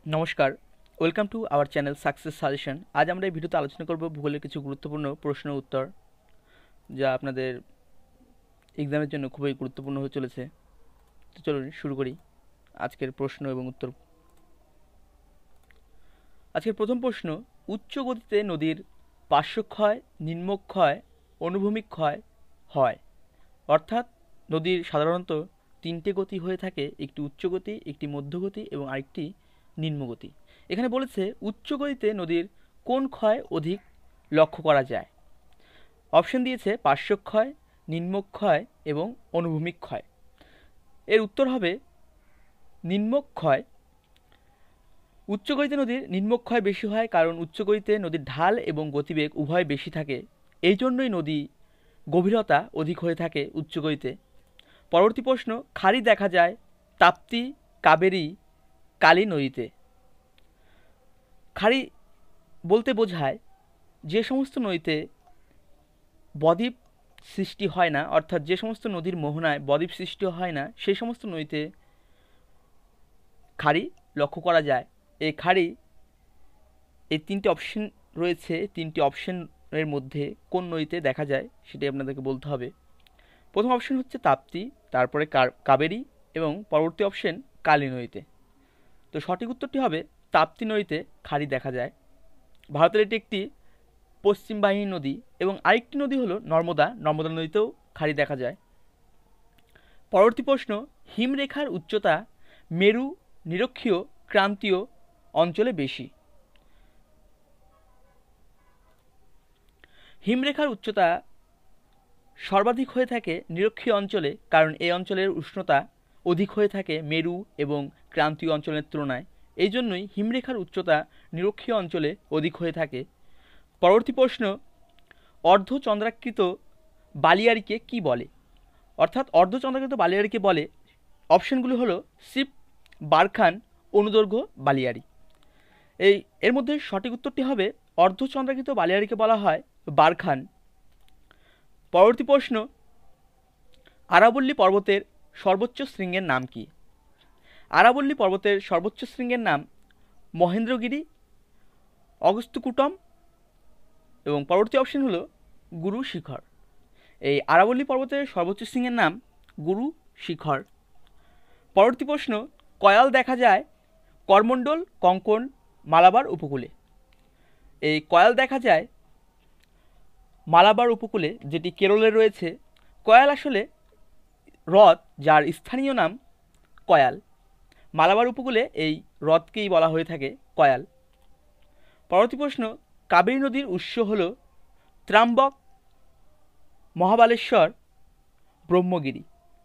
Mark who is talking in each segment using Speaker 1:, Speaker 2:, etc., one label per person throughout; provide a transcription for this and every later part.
Speaker 1: নমস্কার, welcome to our channel success suggestion. আজ আমরা এই ভিডিওতে আলোচনা করব ভূগোলের কিছু গুরুত্বপূর্ণ প্রশ্ন উত্তর, যা আপনাদের এক্সামের জন্য খুবই গুরুত্বপূর্ণ হয়ে চলেছে। তো চলুন শুরু করি আজকের প্রশ্ন এবং উত্তর। আজকের প্রথম প্রশ্ন, উচ্চ গতিতে নদীর পার্শ্বক্ষয়, নিম্নক্ষয়, অনুভূমিক ক্ষয় হয়। অর্থাৎ নদীর সাধারণত তিনটে গতি হয়ে থাকে, একটি উচ্চ গতি, একটি মধ্যগতি এবং আরেকটি নিম্নগতি। এখানে বলেছে উচ্চ গতিতে নদীর কোন ক্ষয় অধিক লক্ষ্য করা যায়। অপশন দিয়েছে পার্শ্বক্ষয়, নিম্নক্ষয় এবং অনুভূমিক ক্ষয়। এর উত্তর হবে নিম্নক্ষয়। উচ্চ গতিতে নদীর নিম্নক্ষয় বেশি হয়, কারণ উচ্চ গতিতে নদীর ঢাল এবং গতিবেগ উভয় বেশি থাকে। এই জন্যই নদী গভীরতা অধিক হয়ে থাকে উচ্চ গতিতে। পরবর্তী প্রশ্ন, খাড়ি দেখা যায় তাপ্তি, কাবেরী, কালী নদীতে। খাড়ি বলতে বোঝায় যে সমস্ত নদীতে বদ্বীপ সৃষ্টি হয় না, অর্থাৎ যে সমস্ত নদীর মোহনায় বদ্বীপ সৃষ্টি হয় না, সেই সমস্ত নদীতে খাড়ি লক্ষ্য করা যায়। এই খাড়ি, এই তিনটি অপশন রয়েছে, তিনটি অপশনের মধ্যে কোন নদীতে দেখা যায় সেটাই আপনাদেরকে বলতে হবে। প্রথম অপশন হচ্ছে তাপ্তি, তারপরে কাবেরী এবং পরবর্তী অপশন কালী নদীতে। তো সঠিক উত্তরটি হবে তাপ্তি নদীতে খাড়ি দেখা যায়। ভারতের এটি একটি পশ্চিম বাহিনী নদী এবং আরেকটি নদী হলো নর্মদা। নর্মদা নদীতেও খাড়ি দেখা যায়। পরবর্তী প্রশ্ন, হিমরেখার উচ্চতা মেরু, নিরক্ষীয়, ক্রান্তীয় অঞ্চলে বেশি। হিমরেখার উচ্চতা সর্বাধিক হয়ে থাকে নিরক্ষীয় অঞ্চলে, কারণ এই অঞ্চলের উষ্ণতা অধিক হয়ে থাকে মেরু এবং ক্রান্তীয় অঞ্চলের তুলনায়। এই জন্যই হিমরেখার উচ্চতা নিরক্ষীয় অঞ্চলে অধিক হয়ে থাকে। পরবর্তী প্রশ্ন, অর্ধচন্দ্রাকৃত বালিয়াড়িকে কি বলে। অর্থাৎ অর্ধচন্দ্রাকৃত বালিয়াড়িকে বলে, অপশনগুলি হলো সিপ, বারখান, অনুদৈর্ঘ্য বালিয়াড়ি। এর মধ্যে সঠিক উত্তরটি হবে অর্ধচন্দ্রাকৃত বালিয়াড়িকে বলা হয় বারখান। পরবর্তী প্রশ্ন, আরাবল্লী পর্বতের সর্বোচ্চ শৃঙ্গের নাম কি। আরাবল্লী পর্বতের সর্বোচ্চ শৃঙ্গের নাম মহেন্দ্রগিরি, অগস্ত্যকুটম এবং পরবর্তী অপশন হলো গুরু শিখর। এই আরাবল্লী পর্বতের সর্বোচ্চ শৃঙ্গের নাম গুরু শিখর। পরবর্তী প্রশ্ন, কয়াল দেখা যায় করমণ্ডল, কঙ্কন, মালাবার উপকূলে। এই কয়াল দেখা যায় মালাবার উপকূলে, যেটি কেরলে রয়েছে। কয়াল আসলে হ্রদ, যার স্থানীয় নাম কয়াল। মালাবার উপকূলে এই হ্রদকেই বলা হয়ে থাকে কয়াল। পরবর্তী প্রশ্ন, কাবেরী নদীর উৎস হল ত্রাম্বক, মহাবালেশ্বর, ব্রহ্মগিরি।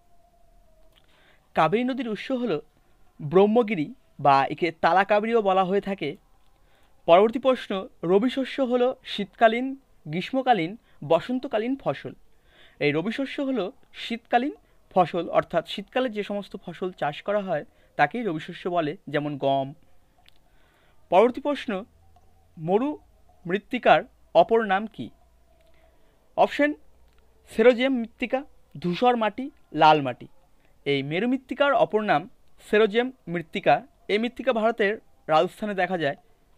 Speaker 1: কাবেরী নদীর উৎস হল ব্রহ্মগিরি, বা একে তালা কাবেরীও বলা হয়ে থাকে। পরবর্তী প্রশ্ন, রবি শস্য হল শীতকালীন, গ্রীষ্মকালীন, বসন্তকালীন ফসল। এই রবি শস্য হল শীতকালীন ফসল, অর্থাৎ শীতকালে যে সমস্ত ফসল চাষ করা হয় তাকেই রবি শস্য বলে, যেমন গম। পরবর্তী প্রশ্ন, মরু মৃত্তিকার অপর নাম কি। অপশন সেরোজেম মৃত্তিকা, ধূসর মাটি, লাল মাটি। এই মেরু মৃত্তিকার অপর নাম সেরোজেম মৃত্তিকা। এই মৃত্তিকা ভারতের রাজস্থানে দেখা যায়।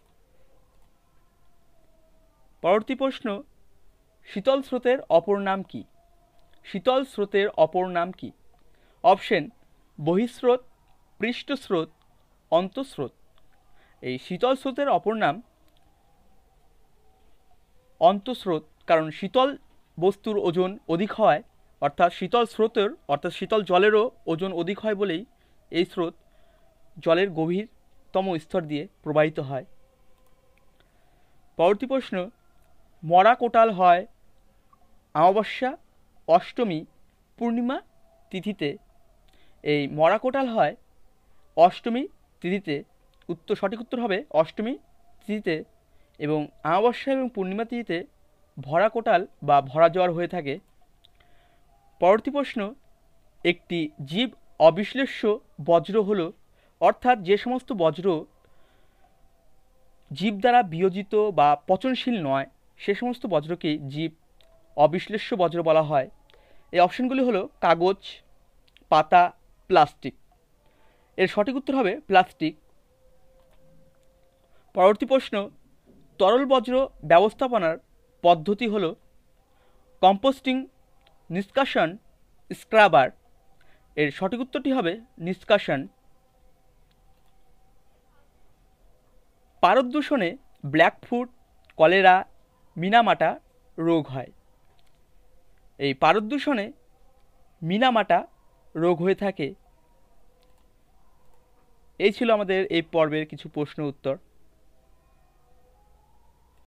Speaker 1: পরবর্তী প্রশ্ন, শীতল স্রোতের অপর নাম কি। শীতল স্রোতের অপর নাম কি। অপশন বহিঃস্রোত, পৃষ্ঠস্রোত, অন্তঃস্রোত। এই শীতল স্রোতের অপর নাম অন্তঃস্রোত, কারণ শীতল বস্তুর ওজন অধিক হয়, অর্থাৎ শীতল স্রোতের অর্থাৎ শীতল জলেরও ওজন অধিক হয় বলেই এই স্রোত জলের গভীরতম স্তর দিয়ে প্রবাহিত হয়। পরবর্তী প্রশ্ন, মরা কোটাল হয় অমাবস্যা, অষ্টমী, পূর্ণিমা তিথিতে। এই মরা কোটাল হয় অষ্টমী তিথিতে। সঠিক উত্তর হবে অষ্টমী তিথিতে, এবং অমাবস্যা এবং পূর্ণিমা তিথিতে ভরা কোটাল বা ভরা জোয়ার হয়ে থাকে। পরবর্তী প্রশ্ন, একটি জীব অবিশ্লেষ্য বজ্র হল, অর্থাৎ যে সমস্ত বজ্র জীব দ্বারা বিয়োজিত বা পচনশীল নয়, সে সমস্ত বজ্রকেই জীব অবিশ্লেষ্য বজ্র বলা হয়। এই অপশনগুলি হলো কাগজ, পাতা, প্লাস্টিক। এর সঠিক উত্তর হবে প্লাস্টিক। পরবর্তী প্রশ্ন, তরল বর্জ্য ব্যবস্থাপনার পদ্ধতি হলো কম্পোস্টিং, নিষ্কাশন, স্ক্রাবার। এর সঠিক উত্তরটি হবে নিষ্কাশন। পারদ দূষণে ব্ল্যাকফুট, কলেরা, মিনামাটা রোগ হয়। এই পারদ দূষণে মিনামাটা রোগ হয়ে থাকে। এই ছিল আমাদের এই পর্বের কিছু প্রশ্ন উত্তর।